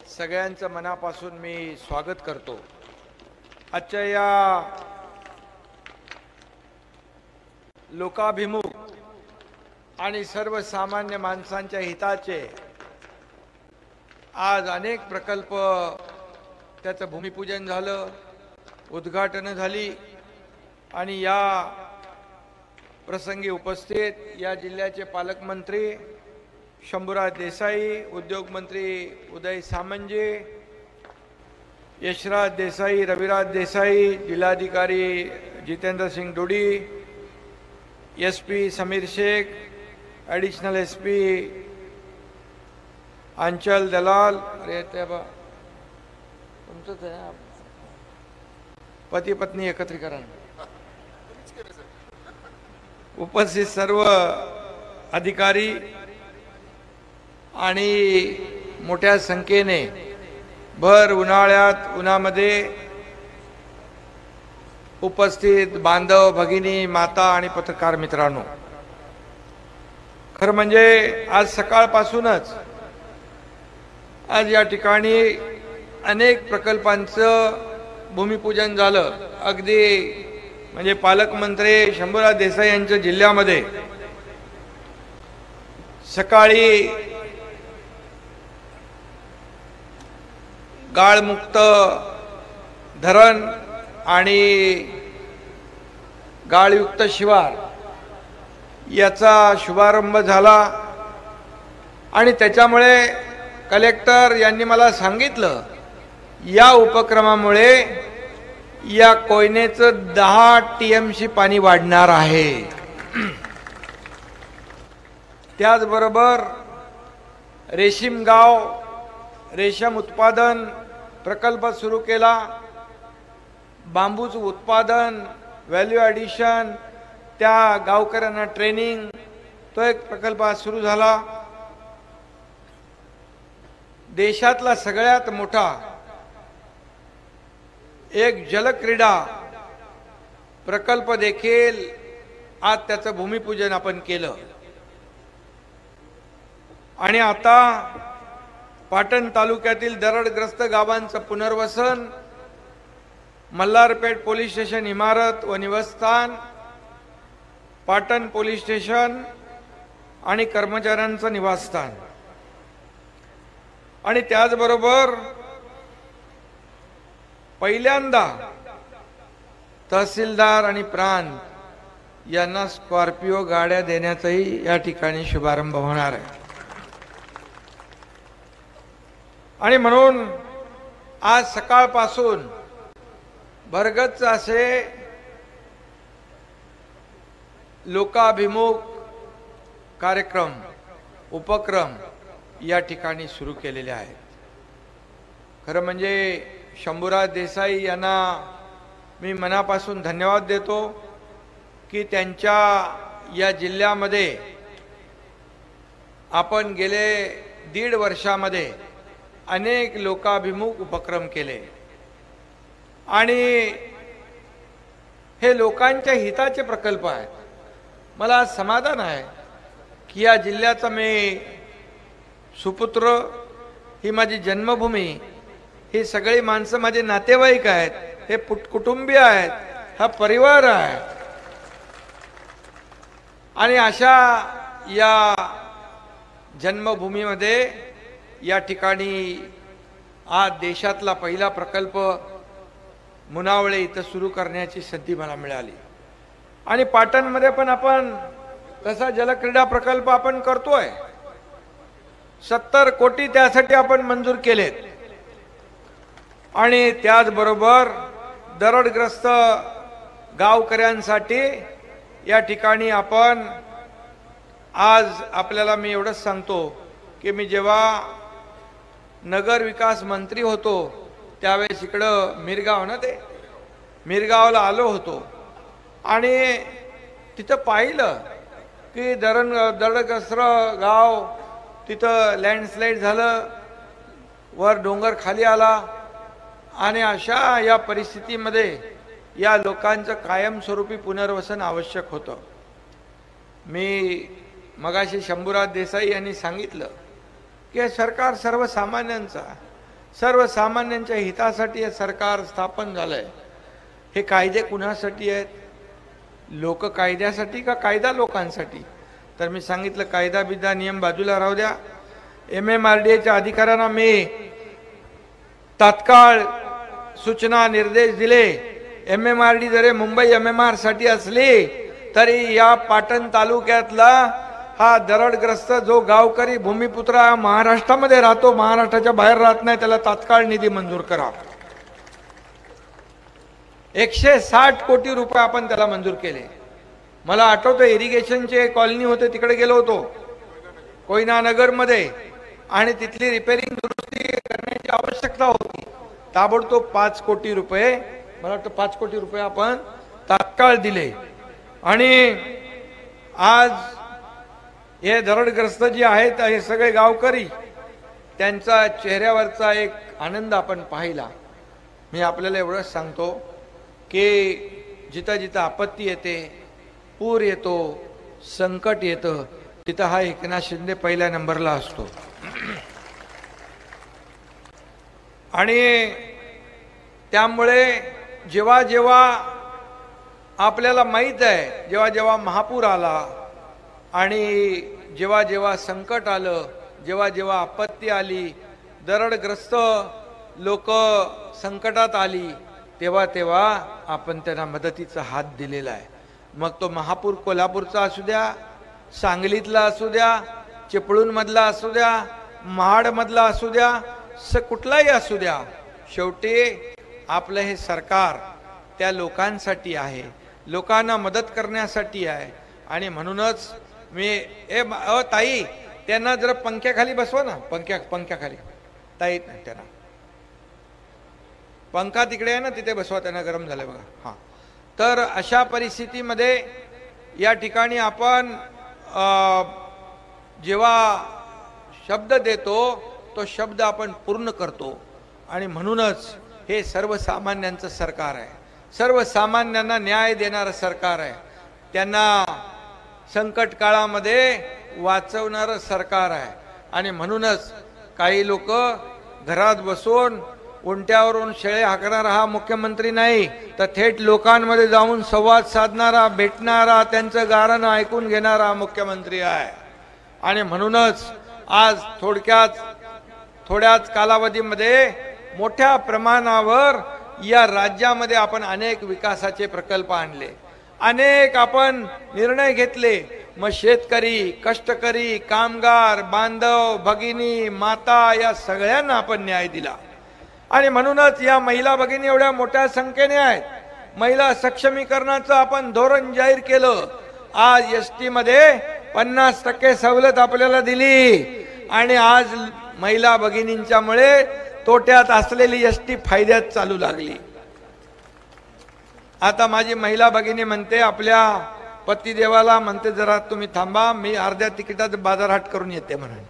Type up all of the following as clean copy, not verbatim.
सगळ्यांचं मनापासून मी स्वागत करतो। आजच्या या लोकाभिमुख आणि सर्वसामान्य माणसांच्या हिताचे आज अनेक प्रकल्प त्याचं भूमिपूजन झालं, उद्घाटन झाली आणि या प्रसंगी उपस्थित या जिल्ह्याचे पालकमंत्री शंभूराज देसाई, उद्योग मंत्री उदय सामंत, यशराज देसाई, रविराज देसाई, जिल्हाधिकारी Jitendra Singh Dodi, SP Sameer Shaikh, additional SP Anchal Dalal, अरे ते तुमचंच आहे, पती पत्नी एकत्रीकरण, उपस्थित सर्व अधिकारी आणि मोठ्या संख्येने भर उन्हाळ्यात उन्हामध्ये उपस्थित बांधव भगिनी, माता आणि पत्रकार मित्रांनो, खरं म्हणजे आज सकाळपासूनच आज या ठिकाणी अनेक प्रकल्पांचं भूमिपूजन झालं। अगदी म्हणजे पालकमंत्री शंभूराज देसाई यांच्या जिल्ह्यामध्ये सकाळी गाळमुक्त धरण आणि गाळयुक्त शिवार याचा शुभारंभ झाला आणि त्याच्यामुळे कलेक्टर यांनी मला सांगितलं या उपक्रमामुळे या कोयनेचं 10 TMC पाणी वाढणार आहे। त्याचबरोबर रेशीम गाव रेशम उत्पादन प्रकल्प सुरू केला, बांबूचं उत्पादन, व्हॅल्यू ॲडिशन, त्या गावकऱ्यांना ट्रेनिंग, तो एक प्रकल्प सुरू झाला। देशातला सगळ्यात मोठा एक जलक्रीडा प्रकल्प देखील आज त्याचं भूमिपूजन आपण केलं आणि आता पाटण तालुक्यातील दरडग्रस्त गावांचं पुनर्वसन, मल्हारपेठ पोलीस स्टेशन इमारत व निवासस्थान, पाटण पोलीस स्टेशन आणि कर्मचाऱ्यांचं निवासस्थान आणि त्याचबरोबर पहिल्यांदा तहसीलदार आणि प्रांत यांना स्कॉर्पिओ गाड्या देण्याचाही या ठिकाणी शुभारंभ होणार आहे। आणि म्हणून आज सकाळपासून भरगच्च असे लोकाभिमुख कार्यक्रम उपक्रम या ठिकाणी सुरू केलेले आहेत। खरं म्हणजे शंभूराज देसाई यांना मी मनापासून धन्यवाद देतो की त्यांच्या या जिल्ह्यामध्ये आपण गेले 1.5 वर्षामध्ये अनेक लोकाभिमुख उपक्रम केले आणि हे लोकांच्या हिताचे प्रकल्प आहेत। मला समाधान आहे की या जिल्ह्याचा मी सुपुत्र, ही माझी जन्मभूमी, ही सगळी माणसं माझे नातेवाईक आहेत, हे कुटुंबीय आहेत, हा परिवार आहे आणि अशा या जन्मभूमीमध्ये या ठिकाणी आज देशातला पहिला प्रकल्प मुनावळे इथं सुरू करण्याची संधी मला मिळाली आणि पाटणमध्ये पण आपण तसा जलक्रीडा प्रकल्प आपण करतोय। 70 कोटी त्यासाठी आपण मंजूर केलेत आणि त्याचबरोबर दरडग्रस्त गावकऱ्यांसाठी या ठिकाणी आपण आज आपल्याला मी एवढंच सांगतो की मी जेव्हा नगर विकास मंत्री होतो त्यावेळेस इकडं मिरगाव ना, ते मिरगावला आलो होतो आणि तिथं पाहिलं की दरडग्रस्त गाव, तिथं लँडस्लाईड झालं, वर डोंगर खाली आला आणि अशा या परिस्थितीमध्ये या लोकांचं कायमस्वरूपी पुनर्वसन आवश्यक होतं। मी मगाशी शंभूराज देसाई यांनी सांगितलं की सरकार सर्वसामान्यांचा, सर्वसामान्यांच्या हितासाठी हे सरकार स्थापन झालंय। हे कायदे कुणासाठी आहेत? लोक कायद्यासाठी का कायदा लोकांसाठी? तर मी सांगितलं कायदा बिदा नियम बाजूला राहू द्या। MMRDAच्या अधिकाऱ्यांना मी तात्काळ सूचना निर्देश दिले। MMRD जरी मुंबई MMR साठी असली तरी या पाटण तालुक्यातला हा दरडग्रस्त जो गावकरी भूमिपुत्र महाराष्ट्रामध्ये राहतो, महाराष्ट्राच्या बाहेर राहत नाही, त्याला तात्काळ निधी मंजूर करा। 160 कोटी रुपये आपण त्याला मंजूर केले। मला आठवतं इरिगेशनचे कॉलनी होते, तिकडे गेलो होतो कोयना नगर मध्ये, आणि तिथली रिपेरिंग दुरुस्ती करण्याची आवश्यकता होती। ताबडतोब 5 कोटी रुपये, मला वाटतं 5 कोटी रुपये आपण तात्काळ दिले। आणि आज हे दरडग्रस्त जे आहेत हे सगळे गावकरी, त्यांचा चेहऱ्यावरचा एक आनंद आपण पाहिला। मी आपल्याला एवढंच सांगतो की जिथं जिथं आपत्ती येते, पूर येतो, संकट येतं, तिथं हा एकनाथ शिंदे पहिल्या नंबरला असतो। आणि त्यामुळे जेव्हा जेव्हा आपल्याला माहित आहे, जेव्हा जेव्हा महापूर आला आणि जेव्हा जेव्हा संकट आलं, जेव्हा जेव्हा आपत्ती आली, दरडग्रस्त लोक संकटात आली, तेव्हा तेव्हा आपण त्यांना मदतीचा हात दिलेला आहे। मग तो महापूर कोल्हापूरचा असू द्या, सांगलीतला असू द्या, चिपळूणमधला असू द्या, महाडमधला असू द्या, कुठलाही असू द्या, शेवटी आपलं हे सरकार त्या लोकांसाठी आहे, लोकांना मदत करण्यासाठी आहे। आणि म्हणूनच मी ताई त्यांना जरा पंख्याखाली बसवा ना, पंख्याखाली ताई, त्यांना पंखा तिकडे आहे ना, तिथे बसवा, त्यांना गरम झालंय बघा। हां, तर अशा परिस्थितीमध्ये या ठिकाणी आपण जेव्हा शब्द देतो तो शब्द आपण पूर्ण करतो। आणि म्हणूनच हे सर्वसामान्यांचं सरकार आहे, सर्वसामान्यांना न्याय देणारं सरकार आहे, त्यांना संकट काळामध्ये वाचवणारं सरकार आहे। आणि म्हणूनच काही लोक घरात बसून उंट्यावरून शेळे हाकणारा हा मुख्यमंत्री नाही, तर थेट लोकांमध्ये जाऊन संवाद साधणारा, भेटणारा, त्यांचं गाणं ऐकून घेणारा मुख्यमंत्री आहे। आणि म्हणूनच आज थोड्याच कालावधीमध्ये मोठ्या प्रमाणावर या राज्यामध्ये आपण अनेक विकासाचे प्रकल्प आणले, अनेक आपण निर्णय घेतले। मग शेतकरी, कष्टकरी, कामगार, बांधव, भगिनी, माता या सगळ्यांना आपण न्याय दिला। आणि म्हणूनच या महिला भगिनी एवढ्या मोठ्या संख्येने आहेत। महिला सक्षमीकरणाचं आपण धोरण जाहीर केलं। आज एसटी मध्ये 50% सवलत आपल्याला दिली, आणि आज महिला भगिनींच्यामुळे तोट्यात असलेली एसटी फायद्यात चालू लागली। आता माझी महिला भगिनी म्हणते, आपल्या पतिदेवाला म्हणते, जरा तुम्ही थांबा, मी अर्ध्या तिकिटात बाजारहाट करून येते म्हणून।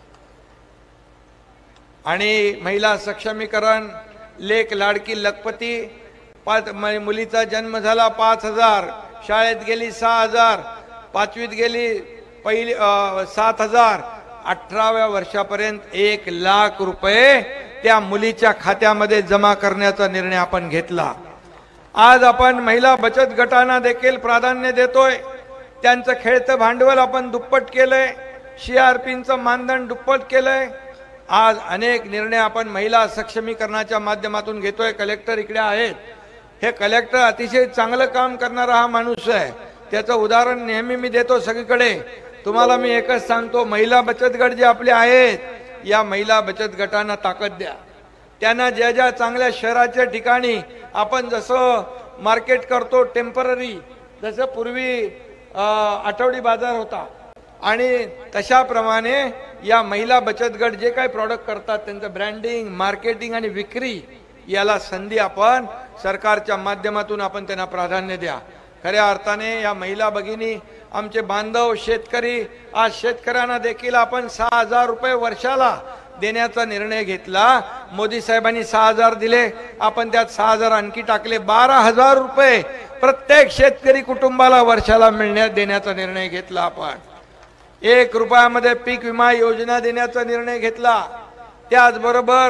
आणि महिला सक्षमीकरण, लेक लाडकी लखपती, मुलीचा जन्म झाला 5,000, शाळेत गेली 6,000, 5वीत गेली पहिली 7,000, 18व्या वर्षापर्यंत 1 लाख रुपये त्या मुलीच्या खात्यामध्ये जमा करण्याचा निर्णय आपण घेतला। आज आपण महिला बचत गटांना देखील प्राधान्य देतोय, त्यांचं खेळतं भांडवल आपण दुप्पट केलंय, CRPचं मानधन दुप्पट केलंय। आज अनेक निर्णय आपण महिला सक्षमीकरणाच्या माध्यमातून घेतोय। कलेक्टर इकडे आहेत, हे कलेक्टर अतिशय चांगलं काम करणारा हा माणूस आहे, त्याचं उदाहरण नेहमी मी देतो सगळीकडे। तुम्हाला मी एकच सांगतो, महिला बचत गट जे आपले आहेत, या महिला बचत गटांना ताकद द्या। त्यांना ज्या ज्या चांगल्या शहराच्या ठिकाणी आपण जसं मार्केट करतो टेम्पररी, जसं पूर्वी आठवडी बाजार होता, आणि तशाप्रमाणे या महिला बचत गट जे काही प्रॉडक्ट करतात त्यांचं ब्रँडिंग, मार्केटिंग आणि विक्री याला संधी आपण सरकारच्या माध्यमातून आपण त्यांना प्राधान्य द्या। खऱ्या अर्थाने या महिला भगिनी, आमचे बांधव शेतकरी, आज शेतकऱ्यांना देखील आपण 6,000 रुपये वर्षाला देण्याचा निर्णय घेतला। मोदी साहेबांनी 6,000 दिले, आपण त्यात 6,000 आणखी टाकले, 12,000 रुपये प्रत्येक शेतकरी कुटुंबाला वर्षाला देण्याचा निर्णय घेतला। आपण 1 रुपयामध्ये पीक विमा योजना देण्याचा निर्णय घेतला। त्याचबरोबर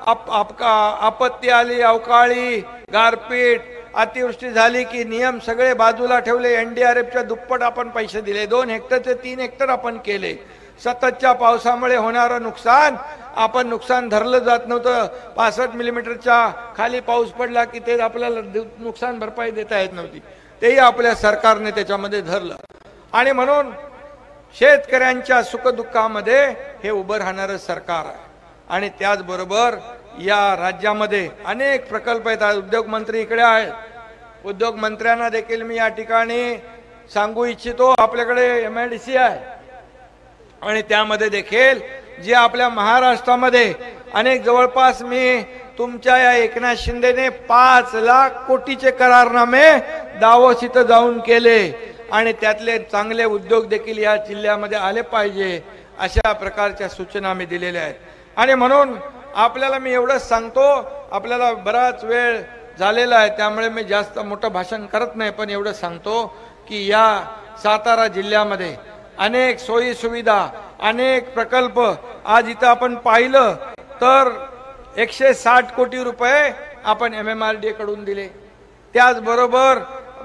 आपत्ती आली, अवकाळी, गारपीट, अतिवृष्टी झाली की नियम सगळे बाजूला ठेवले. NDRFच्या दुप्पट आपण पैसे दिले. 2 हेक्टरचे 3 हेक्टर आपण केले. सततच्या पावसामुळे होणारं नुकसान आपण नुकसान धरलं जात नव्हतं. 65 मिलीमीटरच्या खाली पाऊस पडला की ते आपल्याला नुकसान भरपाई देता येत नव्हती. तेही आपल्या सरकारने त्याच्यामध्ये धरलं. आणि म्हणून शेतकऱ्यांच्या सुखदुःखामध्ये हे उभं राहणारं सरकार आहे. आणि त्याचबरोबर या राज्यामध्ये अनेक प्रकल्प आहेत. उद्योग मंत्री इकडे आहेत. उद्योग मंत्र्यांना देखील मी या ठिकाणी सांगू इच्छितो, आपल्याकडे MIDC आहे आणि त्यामध्ये देखील जे आपल्या महाराष्ट्रामध्ये अनेक जवळपास मी तुमच्या या एकनाथ शिंदेने 5 लाख कोटीचे करारनामे दावोस इथं जाऊन केले आणि त्यातले चांगले उद्योग देखील या जिल्ह्यामध्ये आले पाहिजे अशा प्रकारच्या सूचना मी दिलेल्या आहेत. आणि म्हणून आपल्याला मी एवढंच सांगतो, आपल्याला बराच वेळ झालेला आहे त्यामुळे मी जास्त मोठं भाषण करत नाही, पण एवढं सांगतो की या सातारा जिल्ह्यामध्ये अनेक सोयी सुविधा, अनेक प्रकल्प आज इथं आपण पाहिलं तर 160 कोटी रुपये आपण MMRDA कडून दिले. त्याचबरोबर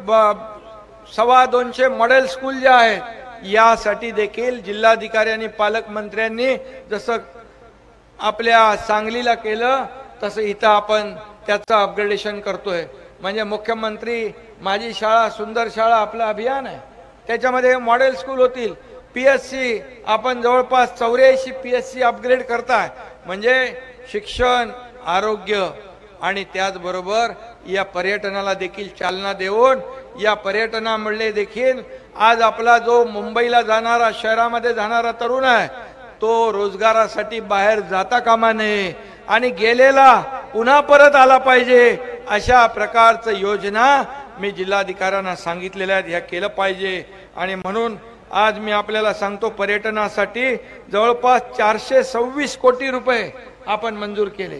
225 मॉडेल स्कूल जे आहेत यासाठी देखील जिल्हाधिकारी आणि पालकमंत्र्यांनी जसं आपल्या सांगलीला केलं तसं इथं आपण त्याचं अपग्रेडेशन करतोय. म्हणजे मुख्यमंत्री माझी शाळा सुंदर शाळा आपलं अभियान आहे, त्याच्यामध्ये मॉडेल स्कूल होतील. PSC आपण जवळपास 84 PSC अपग्रेड करताय. म्हणजे शिक्षण, आरोग्य आणि त्याचबरोबर या पर्यटनाला देखील चालना देऊन या पर्यटनामुळे देखील आज आपला जो मुंबईला जाणारा, शहरामध्ये जाणारा तरुण आहे तो रोजगारासाठी बाहेर जाता कामा नये आणि गेलेला पुन्हा परत आला पाहिजे. अशा प्रकारचं योजना मी जिल्हाधिकाऱ्यांना सांगितलेल्या आहेत, ह्या केलं पाहिजे. आणि म्हणून आज मी आपल्याला सांगतो, पर्यटनासाठी जवळपास 426 कोटी रुपये आपण मंजूर केले.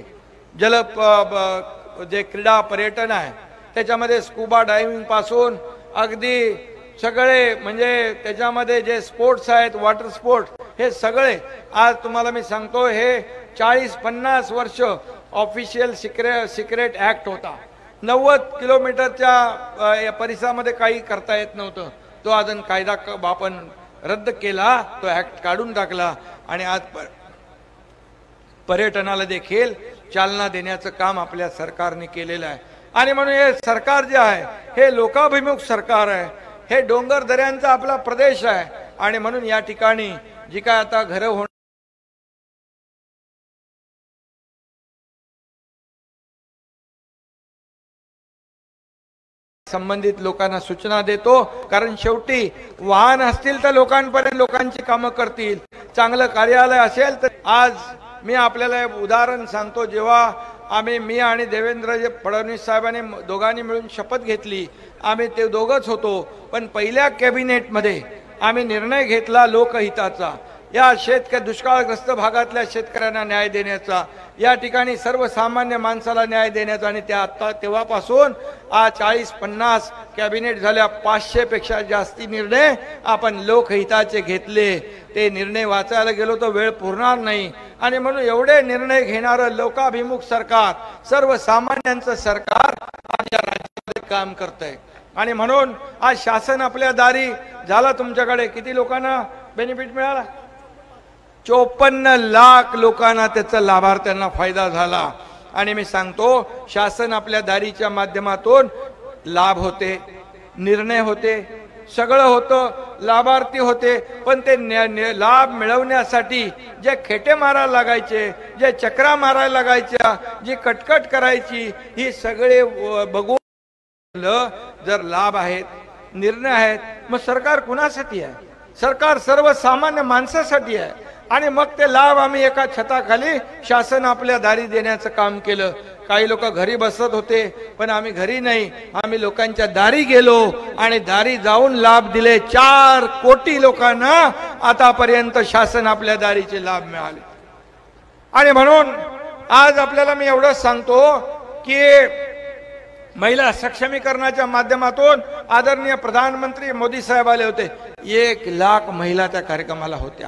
जे क्रीडा पर्यटन आहे त्याच्यामध्ये स्कुबा डायव्हिंग पासून अगदी सगळे, म्हणजे त्याच्यामध्ये जे स्पोर्ट्स आहेत, वॉटर स्पोर्ट, हे सगळे आज तुम्हाला मी सांगतो, हे 40-50 वर्ष ऑफिशियल सिक्रेट ऍक्ट होता. 90 किलोमीटरच्या परिसरामध्ये काही करता येत नव्हतं. तो अजून कायदा आपण रद्द केला, तो ऍक्ट काढून टाकला आणि आज पर्यटनाला देखील चालना देण्याचं काम आपल्या सरकारने केलेलं आहे. आणि म्हणून हे सरकार जे आहे हे लोकाभिमुख सरकार आहे. हे डोंगर दऱ्यांचा आपला प्रदेश आहे आणि म्हणून या ठिकाणी जी काय आता घरं होणार, संबंधित लोकांना सूचना देतो. कारण शेवटी वाहन असतील तर लोकांपर्यंत लोकांची कामं करतील. चांगलं कार्यालय असेल तर आज मी आपल्याला उदाहरण सांगतो. जेव्हा मी आणि देवेंद्र फडणवीस साहेबांनी दोघांनी मिळून शपथ घेतली, आम्ही ते दोघंच होतो, पण पहिल्या कॅबिनेटमध्ये आम्ही निर्णय घेतला लोकहिताचा. या दुष्काळग्रस्त भागातल्या शेतकऱ्यांना न्याय देण्याचा, या ठिकाणी सर्वसामान्य माणसाला न्याय देण्याचा. आणि त्या आता तेव्हापासून आज 40-50 कॅबिनेट झाल्या, 500 पेक्षा जास्ती निर्णय आपण लोकहिताचे घेतले. ते निर्णय वाचायला गेलो तर वेळ पुरणार नाही. आणि म्हणून एवढे निर्णय घेणारं लोकाभिमुख सरकार, सर्वसामान्यांचं सरकार आज या राज्यामध्ये काम करतंय. आणि म्हणून आज शासन आपल्या दारी झाला. तुमच्याकडे किती लोकांना बेनिफिट मिळाला? 54 लाख लोकांना त्याचा लाभार्थ्यांना फायदा झाला. आणि मी सांगतो, शासन आपल्या दारीच्या माध्यमातून लाभ होते, निर्णय होते, सगळं होतं, लाभार्थी होते. पण ते लाभ मिळवण्यासाठी जे खेटे मारायला लागायचे, जे चक्रा मारायला लागायच्या, जी कटकट करायची, ही सगळे बघून जर लाभ आहेत, निर्णय आहेत, मग सरकार कुणासाठी आहे? सरकार सर्वसामान्य माणसासाठी आहे. आणि मग ते लाभ आम्ही एका छताखाली शासन आपल्या दारी देण्याचं काम केलं. काही लोक घरी बसत होते, पण आम्ही घरी नाही, आम्ही लोकांच्या दारी गेलो आणि दारी जाऊन लाभ दिले. 4 कोटी लोकांना आतापर्यंत शासन आपल्या दारीचे लाभ मिळाले. आणि म्हणून आज आपल्याला मी एवढंच सांगतो की महिला सक्षमीकरणाच्या माध्यमातून आदरणीय प्रधानमंत्री मोदी साहेब आले होते. 1 लाख महिला त्या कार्यक्रमाला होत्या.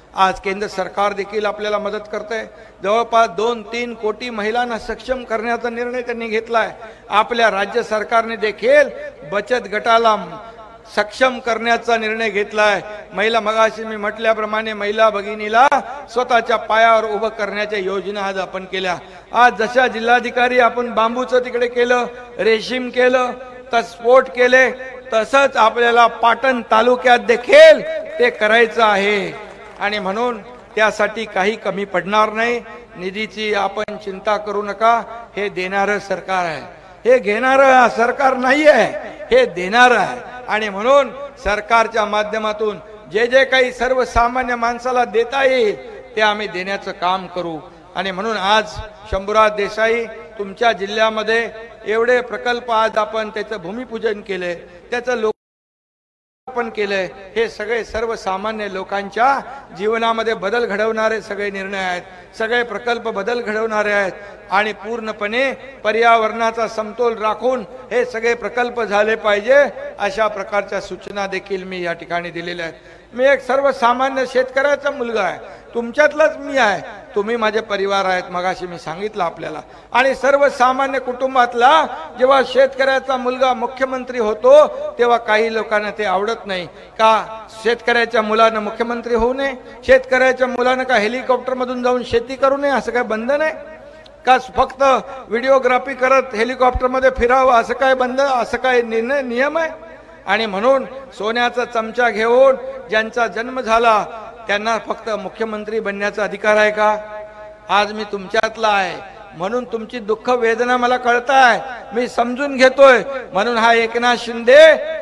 आज केंद्र सरकार देखील आपल्याला मदत करते। जवळपास 2-3 कोटी महिलांना सक्षम करण्याचा निर्णय त्यांनी घेतलाय। आपल्या राज्य सरकारने देखील बचत गटाला सक्षम करण्याचा निर्णय घेतलाय। महिला, मगाशी मी म्हटल्याप्रमाणे महिला भगिनीला स्वतःच्या पायावर उभं करण्याच्या योजना आज आपण केल्या। आज जशा जिल्हाधिकारी आपण बांबूचं तिकडे केलं, रेशीम केलं, तस्फोट केले, तसंच आपल्याला पाटण तालुक्यात देखील ते करायचं आहे। आणि म्हणून त्यासाठी काही कमी पडणार नाही। निधीची आपण चिंता करू नका, हे देणारं सरकार आहे, हे घेणारं सरकार नाही आहे, हे देणारं आहे। आणि म्हणून सरकारच्या माध्यमातून जे जे काही सर्वसामान्य माणसाला देता येईल ते आम्ही देण्याचं काम करू। आणि म्हणून आज शंभूराज देसाई तुमच्या जिल्ह्यामध्ये एवढे प्रकल्प आज आपण त्याचं भूमिपूजन केले, त्याचं लोकार्पण केले। हे सगळे सर्वसामान्य लोकांच्या जीवनामध्ये बदल घडवणारे सगळे निर्णय आहेत, सगळे प्रकल्प बदल घडवणारे आहेत। आणि पूर्णपणे पर्यावरणाचा समतोल राखून हे सगळे प्रकल्प झाले पाहिजे, अशा प्रकारच्या सूचना देखील मी या ठिकाणी दिलेल्या आहेत। मी एक सर्वसामान्य शेतकऱ्याचा मुलगा आहे, तुमच्यातलाच मी आहे, तुम्ही माझे परिवार आहेत, मगाशी मी सांगितलं आपल्याला। आणि सर्वसामान्य कुटुंबातला जेव्हा शेतकऱ्याचा मुलगा मुख्यमंत्री होतो तेव्हा काही लोकांना ते आवडत नाही। का शेतकऱ्याच्या मुलानं मुख्यमंत्री होऊ नये? शेतकऱ्याच्या मुलानं का हेलिकॉप्टर मधून जाऊन शेती करू नये असं काय बंधन आहे का? फक्त व्हिडिओग्राफी करत हेलिकॉप्टर मध्ये फिरावं असं काय बंद, असं काय नियम आहे? आणि म्हणून सोन्याचा चमचा घेऊन ज्यांचा जन्म झाला त्यांना फक्त मुख्यमंत्री बनण्याचा अधिकार आहे का? आज मी तुमच्यातला आहे म्हणून तुमची दुःख वेदना मला कळताय, मी समजून घेतोय। म्हणून हा एकनाथ शिंदे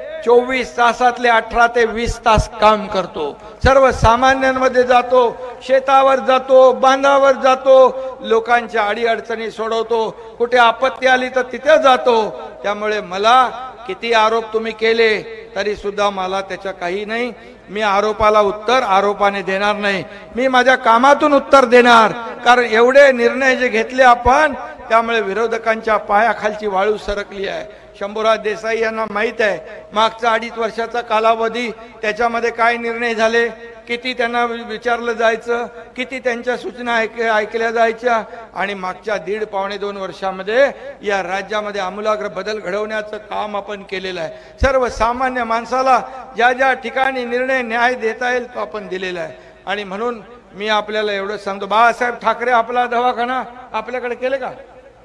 24 तासातले 18 ते 20 तास काम करतो, सर्वसामान्यांमध्ये जातो, शेतावर जातो, बांधावर जातो, लोकांच्या अडीअडचणी सोडवतो, कुठे आपत्ती आली तर तिथे जातो। त्यामुळे मला किती आरोप तुम्ही केले तरी सुद्धा मला त्याच्या काही नाही। मी आरोपाला उत्तर आरोपाने देणार नाही, मी माझ्या कामातून उत्तर देणार। कारण एवढे निर्णय जे घेतले आपण, त्यामुळे विरोधकांच्या पायाखालची वाळू सरकली आहे। शंभूराज देसाई यांना माहित आहे मागचा 2.5 वर्षाचा कालावधी, त्याच्यामध्ये काय निर्णय झाले, किती त्यांना विचारलं जायचं, किती त्यांच्या सूचना ऐकल्या जायच्या। आणि मागच्या 1.5-2 वर्षामध्ये या राज्यामध्ये आमूलाग्र बदल घडवण्याचं काम आपण केलेलं आहे। सर्वसामान्य माणसाला ज्या ज्या ठिकाणी निर्णय न्याय देता येईल तो आपण दिलेला आहे। आणि म्हणून मी आपल्याला एवढं सांगतो, बाळासाहेब ठाकरे आपला दवाखाना आपल्याकडे केले का?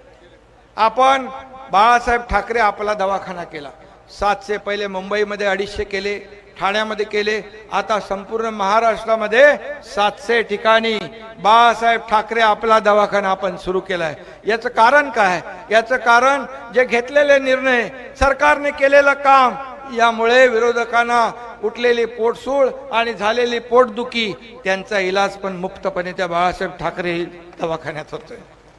आपण बाळासाहेब ठाकरे आपला दवाखाना केला। 700 पहिले मुंबईमध्ये 250 केले, ठाण्यामध्ये केले, आता संपूर्ण महाराष्ट्रामध्ये 700 ठिकाणी बाळासाहेब ठाकरे आपला दवाखाना आपण सुरू केलाय। याचं कारण काय? याचं कारण जे घेतलेले निर्णय, सरकारने केलेलं काम, यामुळे विरोधकांना उठलेली पोटसूळ आणि झालेली पोटदुखी त्यांचा इलाज पण मुफ्तपणे त्या बाळासाहेब ठाकरे दवाखान्यात होतोय।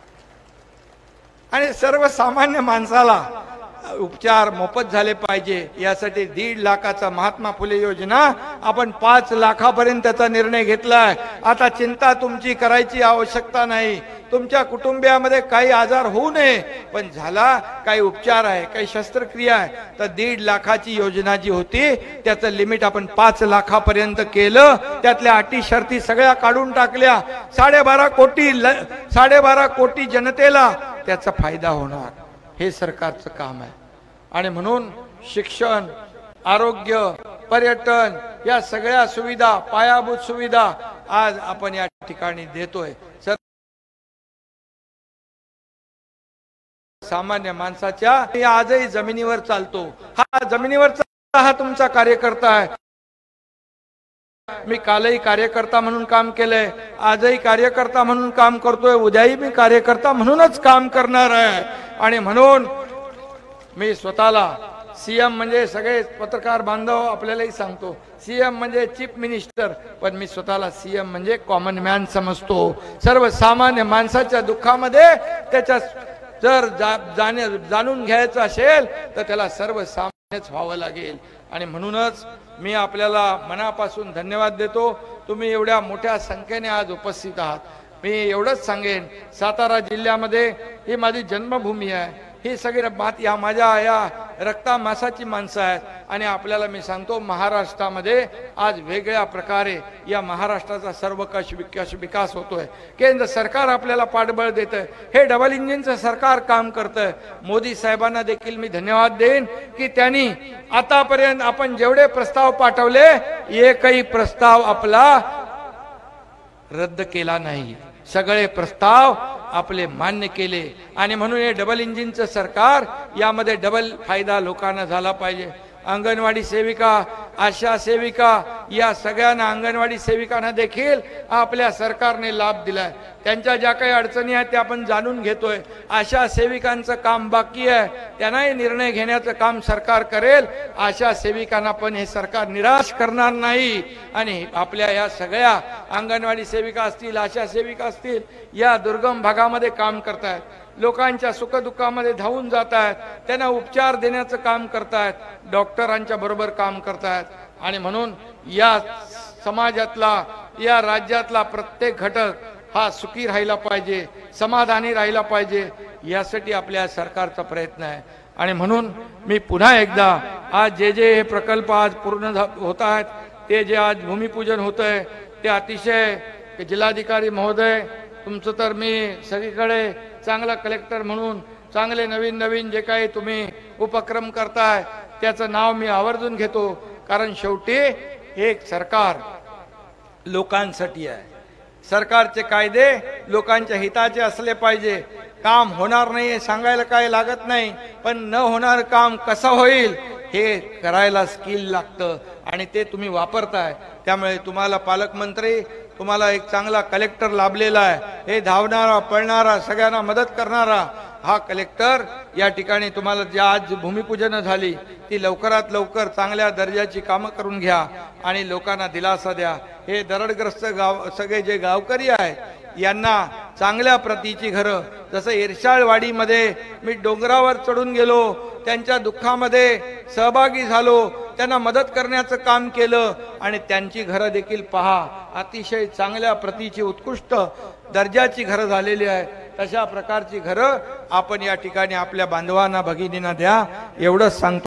आणि सर्वसामान्य माणसाला उपचार मोफत झाले पाहिजे यासाठी 1.5 लाखाचा महात्मा फुले योजना आपण 5 लाखापर्यंतचा निर्णय घेतलाय। आता चिंता तुमची करायची आवश्यकता नाही। तुमच्या कुटुंबियामध्ये काही आजार होऊ नये, पण झाला काही उपचार आहे, काही शस्त्रक्रिया आहे, तर 1.5 लाखाची योजना जी होती त्याचं लिमिट आपण 5 लाखापर्यंत केलं। त्यातल्या अटी शर्ती सगळ्या काढून टाकल्या। 12.5 कोटी जनतेला त्याचा फायदा होणार, हे सरकारचं काम आहे। आणि म्हणून शिक्षण, आरोग्य, पर्यटन या सगळ्या सुविधा, पायाभूत सुविधा आज आपण या ठिकाणी देतोय। सामान्य माणसाच्या मी आजही जमिनीवर चालतो, हा जमिनीवरचा हा तुमचा कार्यकर्ता आहे। मी कालही कार्यकर्ता म्हणून काम केलंय, आजही कार्यकर्ता म्हणून काम करतोय, उद्याही मी कार्यकर्ता म्हणूनच काम करणार आहे। आणि म्हणून मी स्वतःला सीएम म्हणजे सगळे पत्रकार बांधव आपल्यालाही सांगतो, सीएम म्हणजे चीफ मिनिस्टर, पण मी स्वतःला सीएम म्हणजे कॉमन मॅन समजतो। सर्वसामान्य माणसाच्या दुःखामध्ये त्याच्या जर जाणून घ्यायचं असेल तर त्याला सर्वसामान्यच व्हावं लागेल। आणि म्हणूनच मी आपल्याला मनापासून धन्यवाद देतो, तुम्ही एवढ्या मोठ्या संख्येने आज उपस्थित आहात। मी एवढंच सांगेन, सातारा जिल्ह्यामध्ये ही माझी जन्मभूमी आहे, ही सगळी या माझ्या या रक्तामासाची माणसं आहेत आणि आपल्याला मी सांगतो महाराष्ट्रामध्ये आज वेगळ्या प्रकारे या महाराष्ट्राचा सर्वकष विकास होतोय। केंद्र सरकार आपल्याला पाठबळ देतंय, हे डबल इंजिनचं सरकार काम करतंय। मोदी साहेबांना देखील मी धन्यवाद देईन की त्यांनी आतापर्यंत आपण जेवढे प्रस्ताव पाठवले एकही प्रस्ताव आपला रद्द केला नाही, सगळे प्रस्ताव आपले मान्य केले। आणि म्हणून हे डबल इंजिनचं सरकार, यामध्ये डबल फायदा लोकांना झाला पाहिजे। अंगणवाडी सेविका, आशा सेविका, या सगळ्यांना, अंगणवाडी सेविकांना देखील आपल्या सरकारने लाभ दिलाय। त्यांच्या ज्या काही अडचणी आहेत त्या आपण जाणून घेतोय। आशा सेविकांचं काम बाकी आहे, त्यांनाही निर्णय घेण्याचं काम सरकार करेल। आशा सेविकांना पण हे सरकार निराश करणार नाही। आणि आपल्या या सगळ्या अंगणवाडी सेविका असतील, आशा सेविका असतील, या दुर्गम भागामध्ये काम करतायत, लोकांच्या सुखदुःखामध्ये धावून जात आहेत, त्यांना उपचार देण्याचं काम करतायत, डॉक्टरांच्या बरोबर काम करतायत। आणि म्हणून या समाजातला, या राज्यातला प्रत्येक घटक हा सुखी राहिला पाहिजे, समाधानी राहिला पाहिजे, यासाठी आपल्या सरकारचा प्रयत्न आहे। आणि म्हणून मी पुन्हा एकदा आज जे हे प्रकल्प आज पूर्ण होत आहेत, ते जे आज भूमिपूजन होतंय ते अतिशय, जिल्हाधिकारी महोदय तुमचं तर मी सगळीकडे चांगला कलेक्टर म्हणून चांगले नवीन नवीन जे काही तुम्ही उपक्रम करताय त्याचं नाव मी आवर्जून घेतो, कारण शेवटी एक सरकार लोकांसाठी आहे। सरकारचे कायदे लोकांच्या हिताचे असले पाहिजे। काम होणार नाही हे सांगायला काय लागत नाही, पण न होणार काम कसं होईल हे करायला स्किल लागतं आणि ते तुम्ही वापरताय। त्यामुळे तुम्हाला पालकमंत्री, तुम्हाला एक चांगला कलेक्टर लाभलेला आहे। हे धावणारा, पळणारा, सगळ्यांना मदत करणारा हा कलेक्टर या ठिकाणी तुम्हाला, ज्या आज भूमिपूजन झाली ती लवकरात लवकर चांगल्या दर्जाची कामं करून घ्या आणि लोकांना दिलासा द्या। हे दरडग्रस्त गाव, सगळे जे गावकरी आहेत यांना चांगल्या प्रतीची घरं, जसं इरशाळवाडीमध्ये मी डोंगरावर चढून गेलो, त्यांच्या दुःखामध्ये सहभागी झालो, त्यांना मदत करण्याचं काम केलं आणि त्यांची घरं देखील पहा, अतिशय चांगल्या प्रतीची, उत्कृष्ट दर्जाची घरं झालेली आहे। तशा प्रकारची घरं आपण या ठिकाणी आपल्या बांधवांना, भगिनींना द्या, एवढंच सांगतो।